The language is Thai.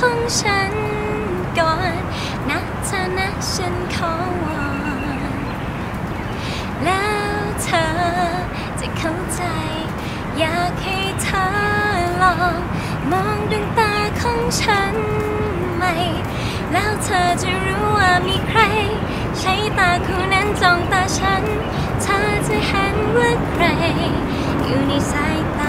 ของฉันก่อนนะเธอนะฉันขอวอนแล้วเธอจะเข้าใจอยากให้เธอลองมองดวงตาของฉันไหมแล้วเธอจะรู้ว่ามีใครใช้ตาคู่นั้นจ้องตาฉันเธอจะเห็นว่าใครอยู่ในสายตา